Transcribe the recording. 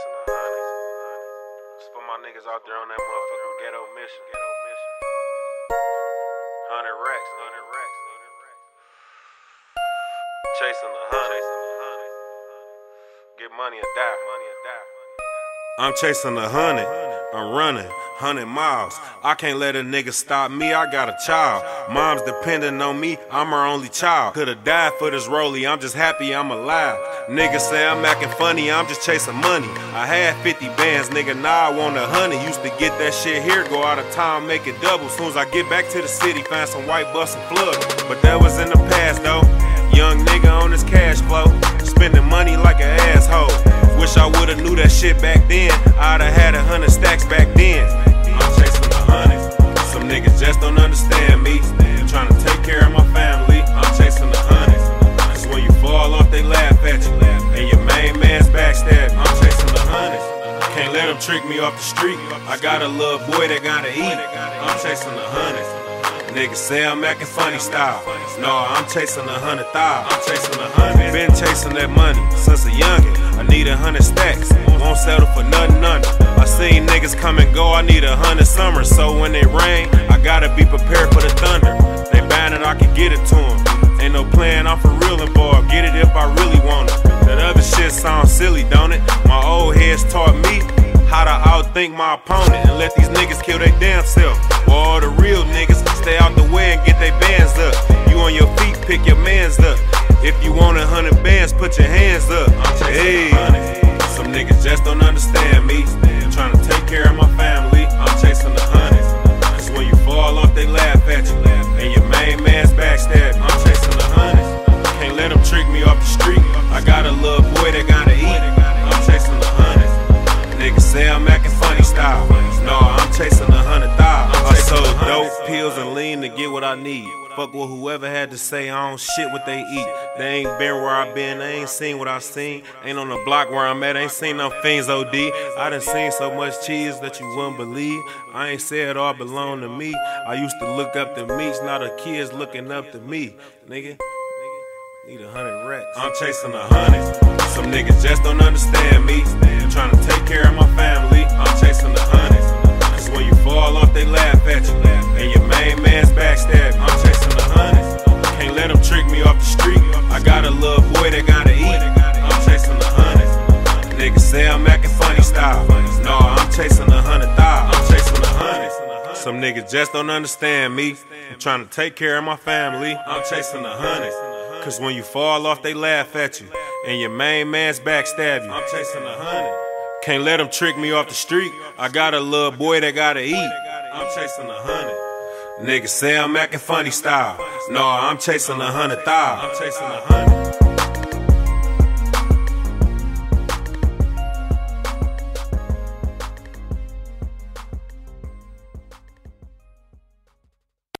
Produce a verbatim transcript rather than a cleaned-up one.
chasing a hundred. It's for my niggas out there on that motherfucking ghetto mission. Ghetto mission. Hundred racks, hundred racks, hundred racks. Chasing a hundred. Get money or die. Money or die. I'm chasing a hundred. I'm running hundred miles. I can't let a nigga stop me. I got a child. Mom's depending on me. I'm her only child. Could've died for this rollie. I'm just happy I'm alive. Niggas say I'm acting funny. I'm just chasing money. I had fifty bands, nigga. Now I want a hundred. Used to get that shit here, go out of town, make it double. Soon as I get back to the city, find some white bus and plug. But that was in the past though. Young nigga on his cash flow, spending money like an asshole. Wish I would've knew that shit back then. I'd have had a hundred stacks back then. I'm chasing a hundred. Some niggas just don't understand me. I'm trying to take care of my family. I'm chasing a hundred. Cause when you fall off, they laugh at you, and your main man's backstabbing. I'm chasing a hundred. Can't let them trick me off the street. I got a little boy that gotta eat. I'm chasing a hundred. Niggas say I'm acting funny style. No, I'm chasing a hundred thou. I'm chasing a hundred. Been chasing that money since a youngin'. I need a hundred stacks. Won't settle for nothing under. I seen niggas come and go. I need a hundred summers. So when it rain, I gotta be prepared for the thunder. They bound it, I can get it to them. Ain't no plan, I'm for real involved. Get it if I really want it. That other shit sounds silly, don't it? My old heads taught me how to outthink my opponent and let these niggas kill their damn self. While all the real niggas stay out the way and get their bands up. You on your feet, pick your mans up. If you want a hundred bands, put your hands up. Hey, some niggas just don't understand me. I'm trying to take care of my family. I'm chasing a hundred. Cause when you fall off, they laugh at you, and your main man's backstabbing. I'm chasing a hundred. Can't let them trick me off the street. I got a little boy that gotta eat. I'm chasing a hundred. Niggas say I'm acting funny style. No, I'm chasing a hundred thousand. I sold dope, pills, and lean to get what I need. Fuck with whoever had to say I don't shit what they eat. They ain't been where I been, they ain't seen what I seen. Ain't on the block where I'm at, ain't seen no fiends O D. I done seen so much cheese that you wouldn't believe. I ain't say it all belong to me. I used to look up to Meeks, now the kids looking up to me. Nigga, need a hundred racks. I'm chasing a hundred. Some niggas just don't understand me. I'm trying to take care of my family. I'm chasing a hundred. Cause when you fall off, they laugh at you, and your main man's backstabbing. I'm chasing a hundred. Can't let them trick me off the street. I got a little boy that gotta eat. I'm chasing a hundred. Niggas say I'm acting funny style. No, I'm chasing a hundred thou. I'm chasing a hundred. Some niggas just don't understand me. I'm trying to take care of my family. I'm chasing a hundred. Cause when you fall off, they laugh at you, and your main man's backstab you. I'm chasing a hundred. Can't let them trick me off the street. I got a little boy that gotta eat. I'm chasing a hundred. Niggas say I'm acting funny style. No, I'm chasing a hundred thou. I'm chasing a hundred.